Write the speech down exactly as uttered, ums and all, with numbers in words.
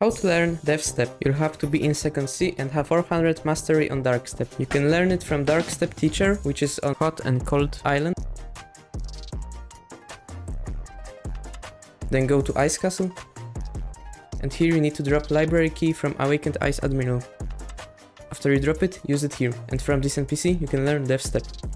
How to learn Death Step? You'll have to be in second C and have four hundred mastery on Dark Step. You can learn it from Dark Step teacher, which is on Hot and Cold Island. Then go to Ice Castle. And here you need to drop library key from Awakened Ice Admiral. After you drop it, use it here. And from this N P C you can learn Death Step.